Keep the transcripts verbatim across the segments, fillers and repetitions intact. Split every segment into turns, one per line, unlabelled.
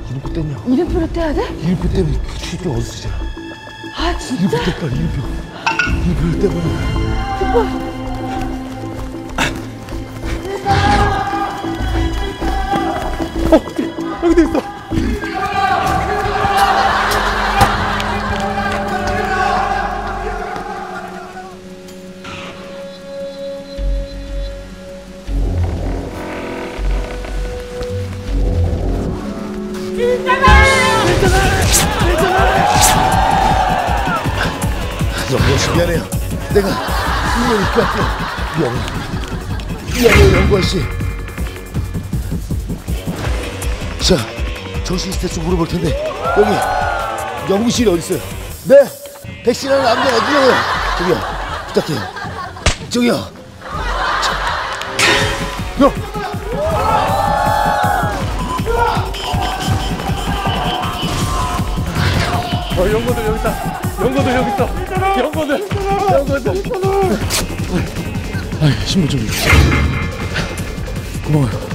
이름표 뗐냐?
이름표를 떼야 돼?
이름표 떼면 출입증 어디서 쓰잖아.
아 진짜?
이름표 뗐다 이름표. 이름표를 떼버려.
오빠.
어 여기 돼 있어. 영구씨 미안해요. 내가 분명히 깎여. 미안해. 미안해요 영구씨. 자 정신 있을 때 좀 물어볼 텐데 여기 영구실이 어디 있어요? 네. 백신하는 남자 어디냐고요? 저기요 부탁해요. 저기요. 야. 어 영구들 여기 있다. 영구들 여기 있어. 영구들. 영구들. 아 신분 좀 주세요. 고마워요.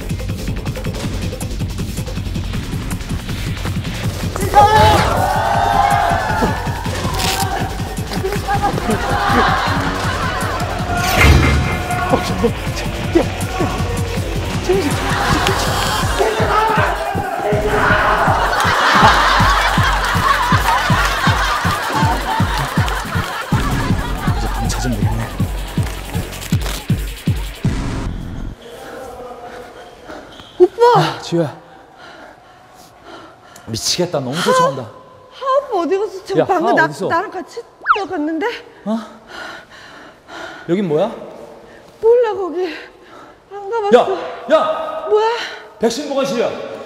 어 잠깐. 찾으면 되겠네.
오빠!
아, 지효야. 미치겠다. 너무 쫓아온다.
하 오빠 어디 갔어? 지금
야,
방금
하,
나,
어딨어?
나랑 같이 갔는데?
어? 여긴 뭐야?
몰라 거기 안 가봤어.
야! 야!
뭐야?
백신 보관실이야.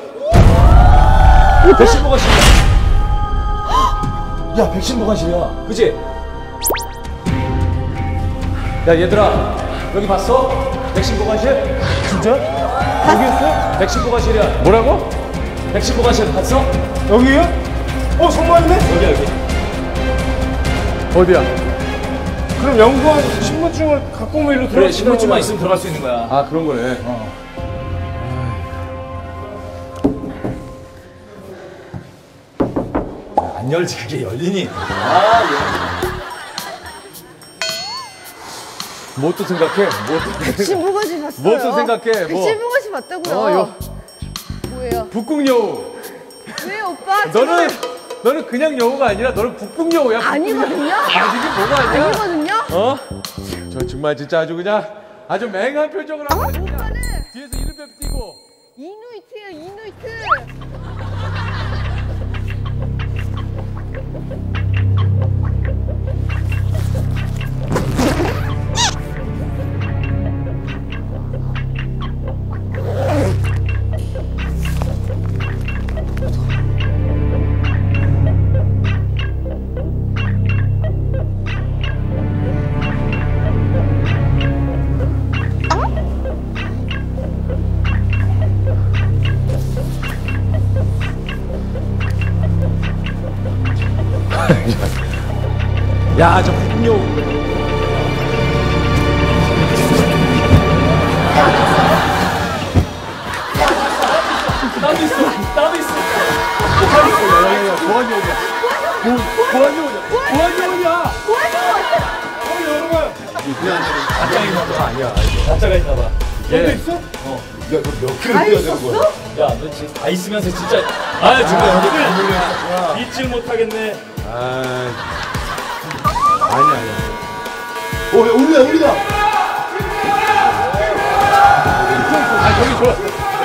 백신 보관실이야. 야, 백신 보관실이야. 그치? 야, 얘들아. 여기 봤어? 백신 보관실?
진짜? 여기 있어?
백신 보관실이야.
뭐라고?
백신 보관실 봤어?
여기요? 어 정말이네?
여기야, 여기.
어디야? 그럼 연구원 신분증을 갖고 오면 일로 들어갈
그래,
수
신분증만
있는
있으면 들어갈 수 있는 거야.
아 그런 거네.
어. 안 열지, 그게 열리니. 아, 예.
뭐 또 생각해? 뭐 또
백신 보고시 봤어요.
뭐 또 생각해? 뭐.
백신 보고시 봤다고요.
어, 요.
뭐예요?
북극여우.
왜 오빠?
너는
지금...
너는 그냥 여우가 아니라 너는 북극여우야.
아니거든요.
아니긴 뭐가 아니야?
아니거든요.
어? 저 정말 진짜 아주 그냥 아주 맹한 표정을 하고 있냐?
오빠는
뒤에서 이름표 띄고.
이누이트예요 이누이트.
야, 저 북극여우. 나도 있어, 나도 있어.
뭐가 있어? 야야야, 보안요원이야. 보안요원이야. 보안요원이야. 어, 여러분.
가짜 있나 봐. 아니야. 가짜가 있나 봐.
너도 있어?
어.
야, 너몇 킬로
다
뛰어야 되는
있었어?
거야?
야, 너 지금 다 있으면서 진짜. 아, 정말. 잊질 못하겠네.
아, 아니야, 아니야. 어, 야, 우리다, 우리다.
아, 저기 좋아.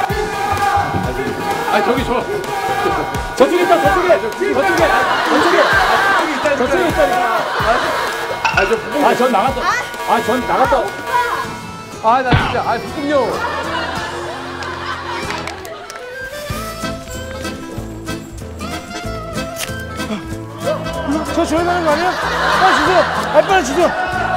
아, 저기 좋아. 저쪽에 있다, 저쪽에. 저쪽에. 저쪽에. 아, 저쪽에 있다니까.
아, 저 북극.
아, 전 나갔다. 아, 전 나갔다.
아, 나 진짜, 아, 북극여우. 저 줘야 되는 거 아니야? 빨리 주세요. 아, 빨리 주세요.